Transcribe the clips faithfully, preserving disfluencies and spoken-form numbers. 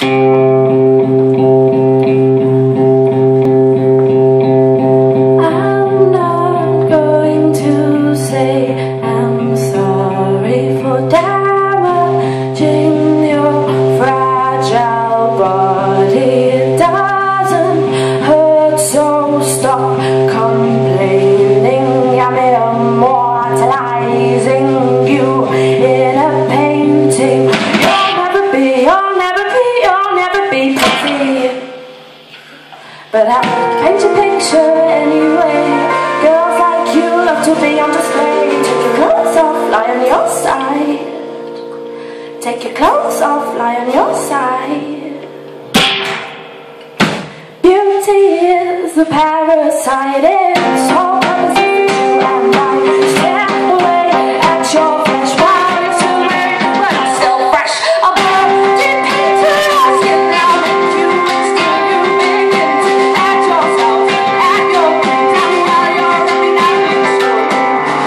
But I paint your picture anyway. Girls like you love to be on display. Take your clothes off, lie on your side. Take your clothes off, lie on your side. Beauty is the parasite. It's all purpose of you and I. Stare away at your flesh while you're still wearing, but I'm still fresh. I'll go deep into your skin now. Make you still you begin to add yourself, add your things out while you're running out of your story.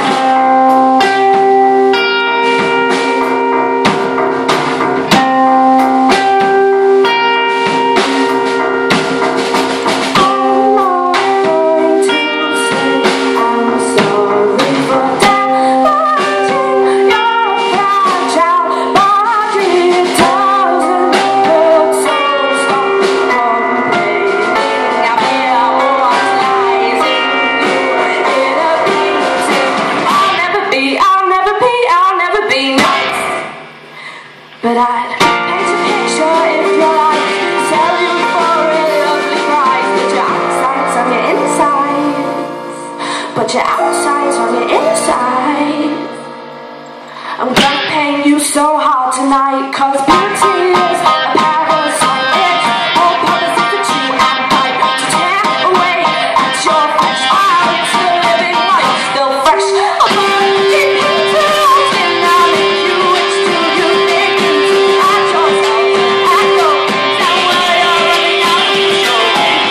But I'd paint a picture if you like, sell you for a lovely price. Put your outsides on your insides, put your outsides on your inside. I'm gonna paint you so hard tonight, cause beauty is a parasite. It's all purpose to chew and bite, to tear away at your flesh while you're still living life, still fresh. I'm gonna deep into your skin now, make you itch till you dig into at yourself, at your things and where you're running out of control.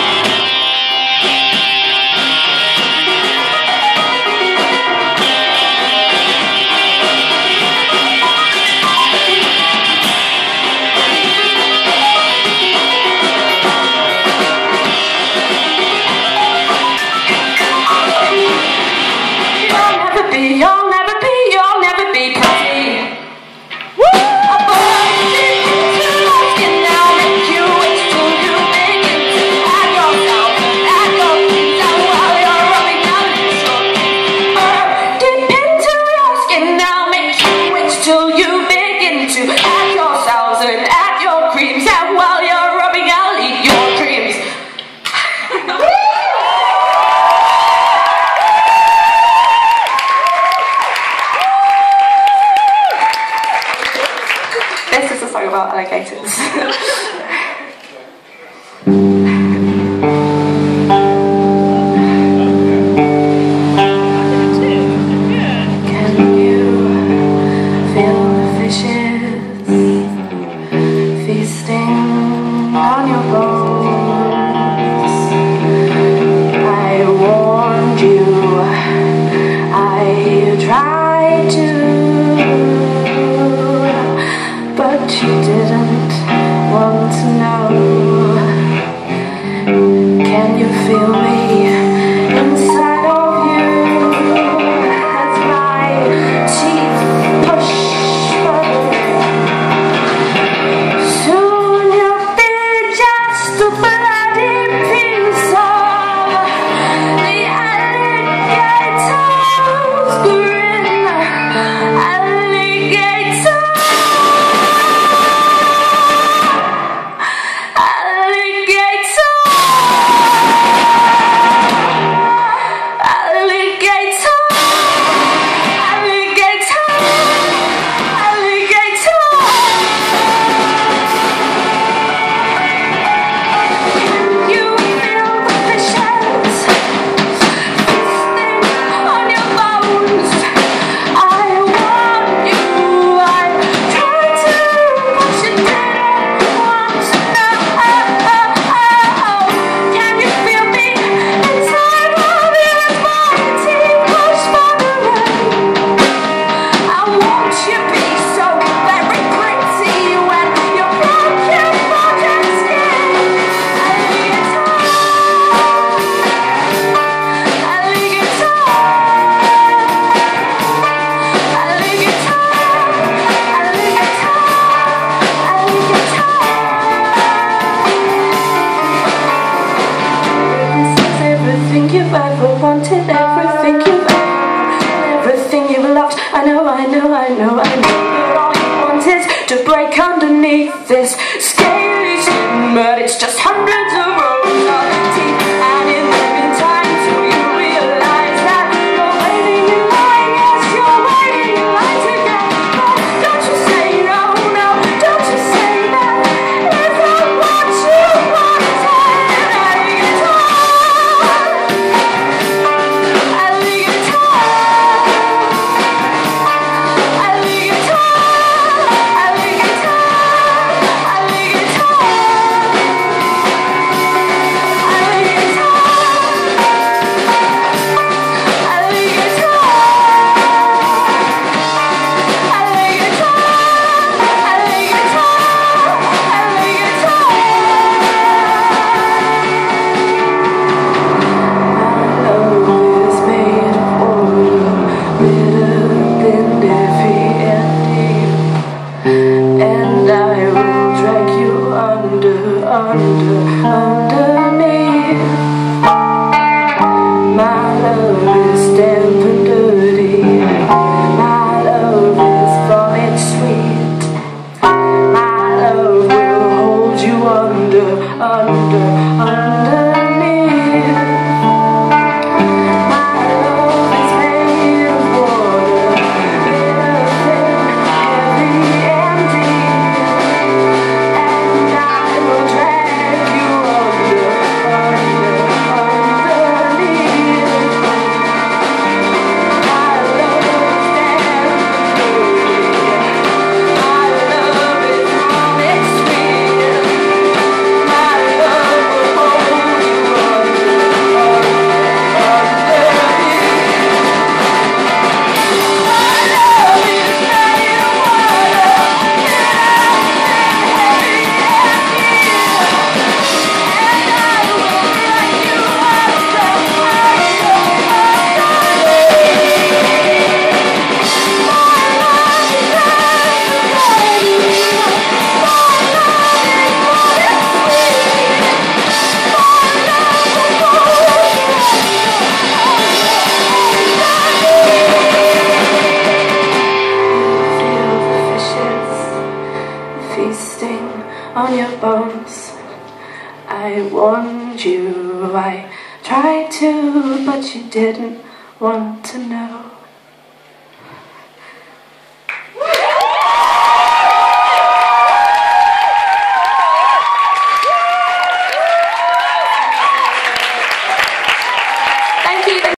You'll never be, you'll never be pretty. Woo! I'm burning deep into your skin now, make you itch till you begin to add yourself, add your things out while you're rubbing out your shoulders. Burn deep into your skin now, make you itch till you begin to add yourselves and add your creams out while you're rubbing out your creams. This is a song about alligators. Can you feel the fishes feasting on your bones? I warned you, I tried to, but you didn't want to know. Can you feel me inside of you as my teeth push back? Soon you'll be just a bloody piece of the alligator's grin. Alligator. wanted everything you've ever, everything you've loved. I know, I know, I know, I know. But all you want is to break underneath this scaly skin, but it's just hundreds of rows of teeth. And in the meantime, till you realize that you're waiting in line, yes, you're waiting in line to get back. Don't you say no, no, don't you say that. Is that what you wanted? Alligator, alligator, alligator, alligator, alligator, and I will drag you under, under, underneath. My love is damp and dirty. My love is vomit sweet. My love will hold you under, under, underneath. My love is made of water, bitter, thick, heavy and deep. And I will drag you under, under, underneath. My love is damp and dirty. My love is vomit sweet. My love will hold you under, underneath. My love is made of water, heavy and deep. And I will drag you under, under, underneath. My love is everybody. My love is vomit sweet. My love will hold you feel the fishes feasting on your bones. I warned you, I tried to, but you didn't want to know.